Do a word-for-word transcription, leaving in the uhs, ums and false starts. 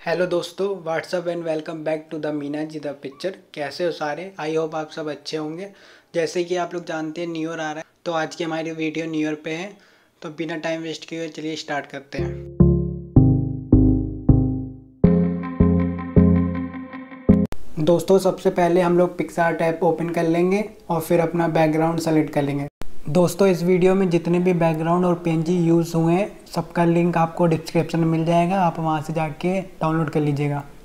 Hello दोस्तों, what's up and welcome back to the Meena ji the picture. कैसे हो सारे? आई होप आप सब अच्छे होंगे। जैसे कि आप लोग जानते हैं न्यू ईयर आ रहा है, तो आज की हमारी वीडियो न्यू ईयर पे है। तो बिना टाइम वेस्ट किए हुए चलिए स्टार्ट करते हैं। दोस्तों, सबसे पहले हम लोग पिक्सार्ट ऐप ओपन कर लेंगे और फिर अपना बैकग्राउंड सेलेक्ट कर लेंगे। दोस्तों, इस वीडियो में जितने भी बैकग्राउंड और पीएनजी यूज़ हुए हैं सबका लिंक आपको डिस्क्रिप्शन में मिल जाएगा, आप वहां से जाके डाउनलोड कर लीजिएगा।